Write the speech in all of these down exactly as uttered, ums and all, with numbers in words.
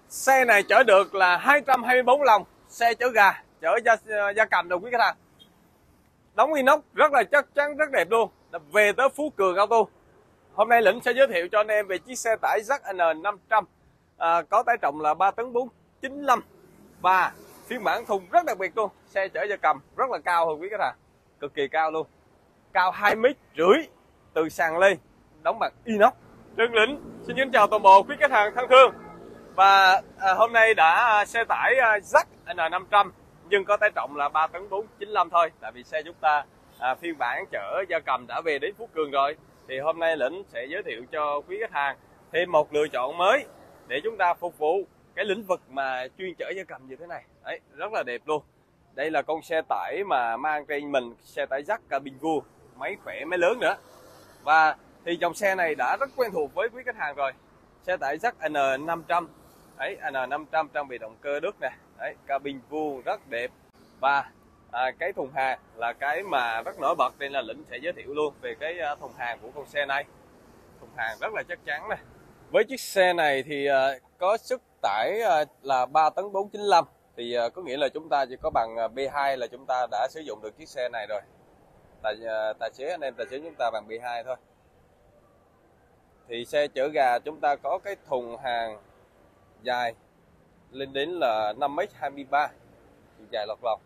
Xe này chở được là hai trăm hai mươi bốn lồng, xe chở gà, chở gia, gia cầm đâu quý khách hàng. Đóng inox rất là chắc chắn, rất đẹp luôn. Về tới Phú Cường Auto, hôm nay Lĩnh sẽ giới thiệu cho anh em về chiếc xe tải Z N năm trăm, à, có tải trọng là ba tấn bốn chín lăm và phiên bản thùng rất đặc biệt luôn. Xe chở gia cầm rất là cao hơn quý khách hàng, cực kỳ cao luôn, cao hai mét rưỡi từ sàn lên, đóng bằng inox. Trương Lĩnh xin kính chào toàn bộ quý khách hàng thân thương. Và à, hôm nay đã xe tải à, Z N năm trăm nhưng có tải trọng là ba tấn bốn chín lăm thôi, tại vì xe chúng ta à, phiên bản chở gia cầm đã về đến Phú Cường rồi. Thì hôm nay Lĩnh sẽ giới thiệu cho quý khách hàng thêm một lựa chọn mới để chúng ta phục vụ cái lĩnh vực mà chuyên chở gia cầm như thế này. Đấy, rất là đẹp luôn. Đây là con xe tải mà mang trên mình xe tải Z cabin vuông, máy khỏe, máy lớn nữa. Và thì dòng xe này đã rất quen thuộc với quý khách hàng rồi. Xe tải Z N năm trăm, đấy, N năm trăm trang bị động cơ Đức nè, đấy, cabin vuông rất đẹp. Và à, cái thùng hàng là cái mà rất nổi bật, nên là Lĩnh sẽ giới thiệu luôn về cái uh, thùng hàng của con xe này. Thùng hàng rất là chắc chắn này. Với chiếc xe này thì uh, có sức tải uh, là ba tấn bốn chín lăm, thì uh, có nghĩa là chúng ta chỉ có bằng uh, B hai là chúng ta đã sử dụng được chiếc xe này rồi. Tài, uh, tài xế anh em tài xế chúng ta bằng B hai thôi. Thì xe chở gà chúng ta có cái thùng hàng dài lên đến là năm mét hai mươi ba, dài lọt lòng.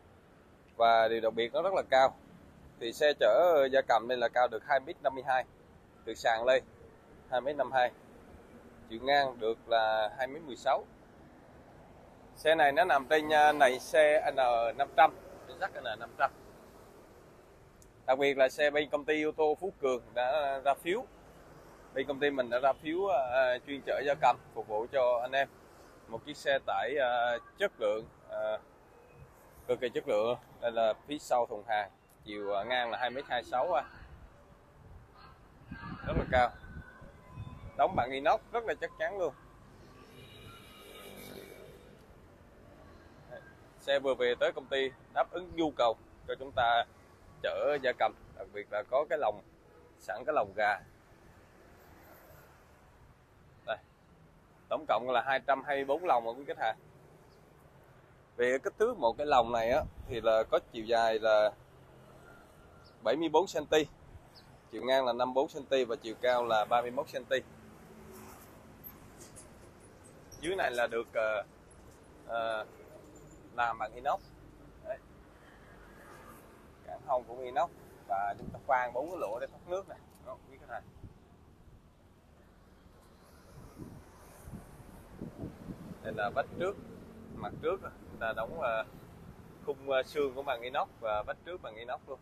Và điều đặc biệt nó rất là cao. Thì xe chở gia cầm nên là cao được hai mét năm mươi hai từ sàn lên, hai mét năm mươi hai. Chiều ngang được là hai mét mười sáu. Xe này nó nằm trên này xe N năm trăm, Z N năm trăm. Đặc biệt là xe bên công ty ô tô Phú Cường đã ra phiếu. Bên công ty mình đã ra phiếu uh, chuyên chở gia cầm phục vụ cho anh em. Một chiếc xe tải uh, chất lượng, uh, cực kỳ chất lượng. Đây là phía sau thùng hàng, chiều uh, ngang là hai mét hai mươi sáu, uh. rất là cao. Đóng bằng inox rất là chắc chắn luôn. Xe vừa về tới công ty đáp ứng nhu cầu cho chúng ta chở gia cầm, đặc biệt là có cái lồng sẵn, cái lồng gà. Đây, tổng cộng là hai trăm hai mươi bốn lồng mà quý khách hàng. Về kích thước một cái lồng này á thì là có chiều dài là bảy mươi bốn xăng ti mét, chiều ngang là năm mươi bốn xăng ti mét và chiều cao là ba mươi mốt xăng ti mét. Dưới này là được uh, uh, làm bằng inox. Đấy. Cản hông cũng inox và chúng ta khoan bốn cái lỗ để thoát nước này. Đó, quý khách hàng. Đây là vách trước, mặt trước chúng ta đóng uh, khung uh, xương của bằng inox và vách trước bằng inox luôn.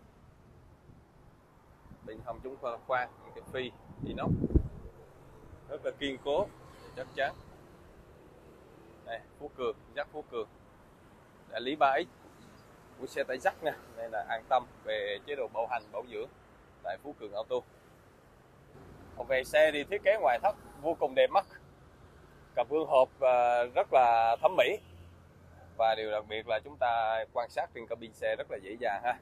Bên hông chúng ta khoan những cái phi inox rất là kiên cố, chắc chắn. Đây, Phú Cường, Z Phú Cường, đại lý ba X của xe tải Z nè, nên là an tâm về chế độ bảo hành bảo dưỡng tại Phú Cường Auto. Còn về xe thì thiết kế ngoại thất vô cùng đẹp mắt, cặp gương hộp rất là thẩm mỹ, và điều đặc biệt là chúng ta quan sát trên cabin xe rất là dễ dàng ha.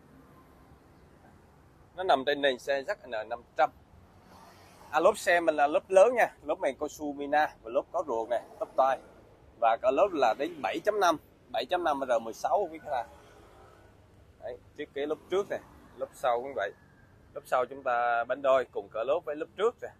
Nó nằm trên nền xe Z N năm trăm. À, lốp xe mình là lốp lớn nha, lốp mềm cao su Mina và lốp có ruột này, tóc tai, và cả lốp là đến bảy chấm năm, bảy chấm năm R mười sáu quý khách hàng. Đấy, thiết kế lốp trước này, lốp sau cũng vậy. Lốp sau chúng ta bánh đôi cùng cỡ lốp với lốp trước này.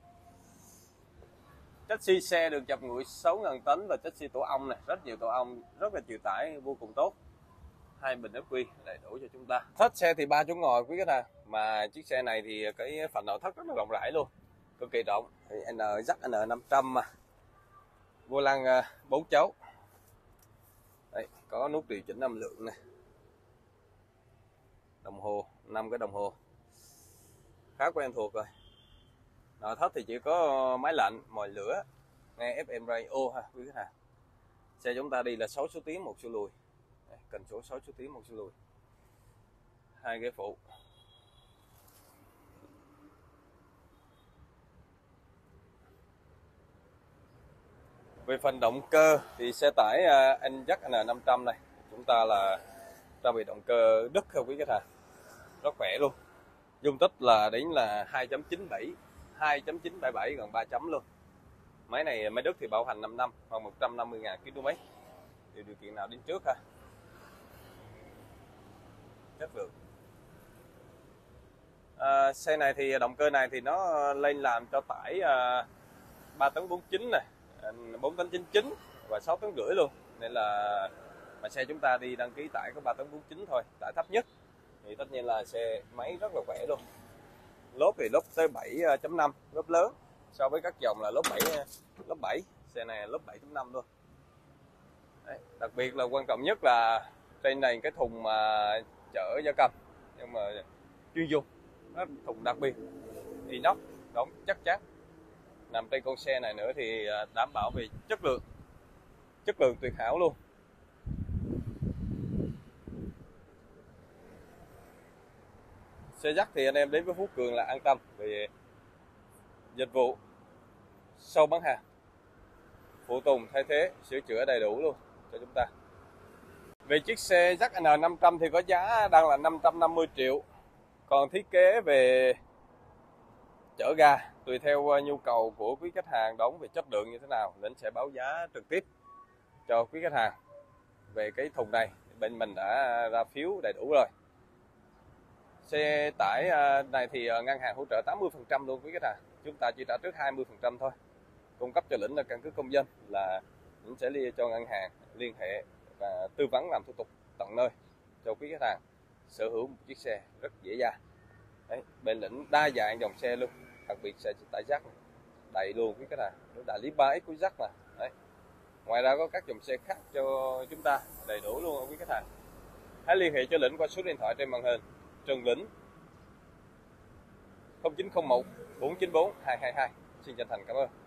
Chassis xe được chập nguội sáu nghìn tấn và chassis tổ ong này, rất nhiều tổ ong, rất là chịu tải vô cùng tốt. Hai bình ép quy đầy đủ cho chúng ta. Thất xe thì ba chỗ ngồi quý khách hàng, mà chiếc xe này thì cái phần nội thất rất là rộng rãi luôn, cực kỳ rộng. Thì N Z N năm trăm mà. Vô lăng bốn chấu. Đấy, có nút điều chỉnh âm lượng này. Đồng hồ, năm cái đồng hồ. Khá quen thuộc rồi. Nội thất thì chỉ có máy lạnh, mồi lửa, nghe F M radio ha quý khách hàng. Xe chúng ta đi là sáu số tiến một số lùi. Đây, cần số sáu số tiến một số lùi. Hai ghế phụ. Về phần động cơ thì xe tải anh Z N năm trăm này chúng ta là trang bị động cơ Đức thôi quý khách hàng, rất khỏe luôn. Dung tích là đến là hai chấm chín bảy, hai chấm chín bảy bảy, gần ba chấm luôn. Máy này máy Đức thì bảo hành năm năm hoặc một trăm năm mươi nghìn ki lô mét, thì điều kiện nào đến trước ha. Chất lượng. À, xe này thì động cơ này thì nó lên làm cho tải à, ba tấn bốn chín này, bốn tấn chín chín và sáu tấn rưỡi luôn, nên là mà xe chúng ta đi đăng ký tải có ba tấn bốn chín thôi, tải thấp nhất, thì tất nhiên là xe máy rất là khỏe luôn. Lốp thì lốp tới bảy chấm năm, lốp lớn so với các dòng là lốp bảy, lốp bảy, xe này lốp bảy chấm năm luôn. Đấy, đặc biệt là quan trọng nhất là trên này cái thùng mà chở gia cầm, nhưng mà chuyên dùng, nó thùng đặc biệt, inox, đóng chắc chắn, nằm trên con xe này nữa thì đảm bảo về chất lượng, chất lượng tuyệt hảo luôn. Xe dắt thì anh em đến với Phú Cường là an tâm về dịch vụ sau bán hàng, phụ tùng thay thế, sửa chữa đầy đủ luôn cho chúng ta. Về chiếc xe dắt N năm trăm thì có giá đang là năm trăm năm mươi triệu. Còn thiết kế về chở ga tùy theo nhu cầu của quý khách hàng đóng về chất lượng như thế nào, Lĩnh sẽ báo giá trực tiếp cho quý khách hàng. Về cái thùng này bên mình đã ra phiếu đầy đủ rồi. Xe tải này thì ngân hàng hỗ trợ tám mươi phần trăm luôn quý khách hàng, chúng ta chỉ trả trước hai mươi phần trăm thôi. Cung cấp cho Lĩnh là căn cước công dân, là Lĩnh sẽ liên cho ngân hàng liên hệ và tư vấn làm thủ tục tận nơi cho quý khách hàng sở hữu một chiếc xe rất dễ dàng. Đấy, bên Lĩnh đa dạng dòng xe luôn, đặc biệt xe tải dắt đầy luôn quý khách hàng, đại lý ba X của dắt mà. Đấy. Ngoài ra có các dòng xe khác cho chúng ta đầy đủ luôn quý khách hàng. Hãy liên hệ cho Lĩnh qua số điện thoại trên màn hình. Trần Lĩnh không chín không một bốn chín bốn hai hai hai. Xin chân thành cảm ơn.